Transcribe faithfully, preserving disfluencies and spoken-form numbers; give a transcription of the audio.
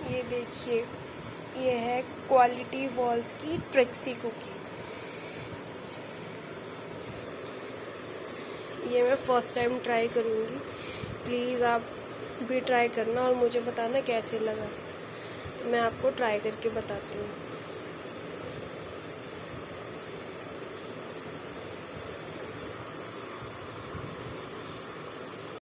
ये देखिए, ये है क्वालिटी वॉल्स की ट्रिक्सी कुकी। ये मैं फर्स्ट टाइम ट्राई करूँगी, प्लीज़ आप भी ट्राई करना और मुझे बताना कैसे लगा। तो मैं आपको ट्राई करके बताती हूँ।